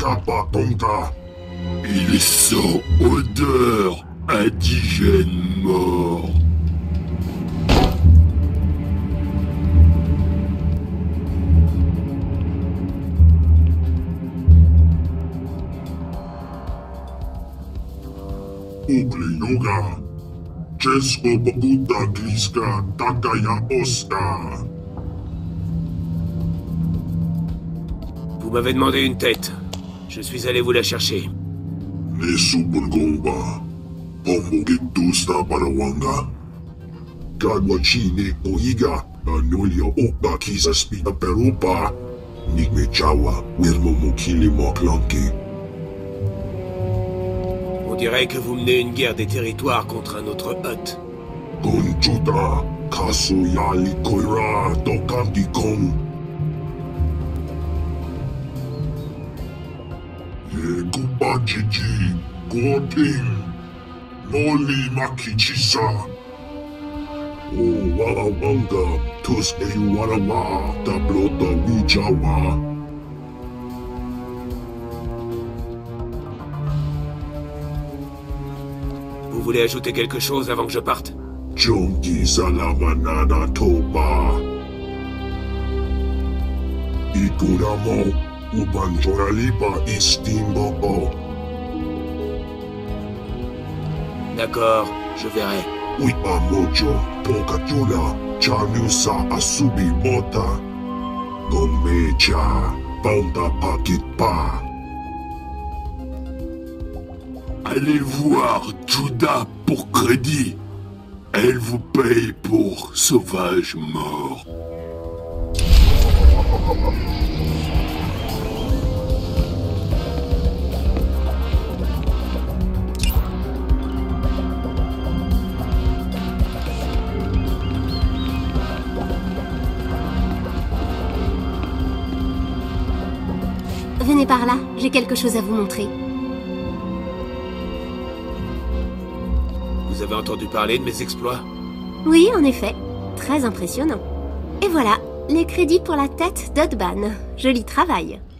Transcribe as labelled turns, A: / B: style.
A: Kapatonga. Il sent odeur indigène mort. Uglinoga. Česko Boguta Griska Takaya Osta.
B: Vous m'avez demandé une tête. Je suis allé vous la chercher.
A: Nesubulgomba. Pomogetusta Parawanga. Kadwachine Oiga. Anulia Opa Kisaspita Perupa. Nigmechawa. Wirmo Mokili Moklanki.
B: On dirait que vous menez une guerre des territoires contre un autre Hutt.
A: Gonchuta. Kasuyali Koira. Tokandikon. Gubajiji, Gorping, Noli Makichisa. O Warawanga, Tus Eyuarawa, Tablota Wijawa.
B: Vous voulez ajouter quelque chose avant que je parte?
A: Jongi Salamanana Toba. Ikunamo. Ubanjoralipa Istimbo.
B: D'accord, je verrai.
A: Wipa Mojo, Pokatula, Chanusa Asubi Mota. Gomecha, Panda Pakitpa. Allez voir Juda pour crédit. Elle vous paye pour sauvage mort.
C: Venez par là, j'ai quelque chose à vous montrer.
B: Vous avez entendu parler de mes exploits?
C: Oui, en effet. Très impressionnant. Et voilà, les crédits pour la tête d'Odban. Joli travail.